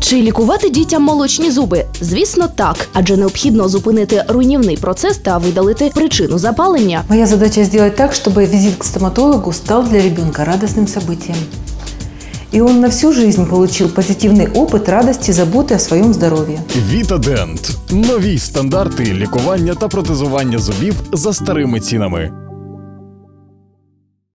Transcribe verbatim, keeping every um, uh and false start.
Чи лікувати дітям молочні зуби? Звісно, так. Адже необхідно зупинити руйнівний процес та видалити причину запалення. Моя задача сделать так, чтобы визит к стоматологу стал для ребенка радостным событием. И он на всю жизнь получил позитивный опыт радости, заботы о своем здоровье. Vitadent – нові стандарти лікування та протезування зубів за старими цінами.